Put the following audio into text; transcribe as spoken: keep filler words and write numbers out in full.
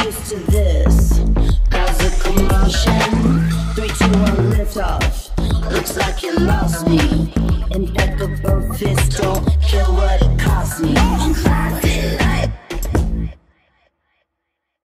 used to this. Cause a commotion. Three, two, one, lift off. Looks like you lost me. Impeccable fist, don't care what it cost me.